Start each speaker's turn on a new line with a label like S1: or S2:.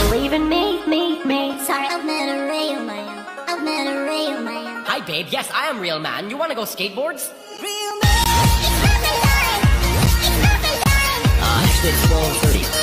S1: believe in me?
S2: Sorry, I've met a real man. I've met a real man.
S3: Hi babe, yes I am real man. You wanna go skateboards?
S2: Real man. It's perfect time. It's perfect time.
S3: Actually it's 12:30.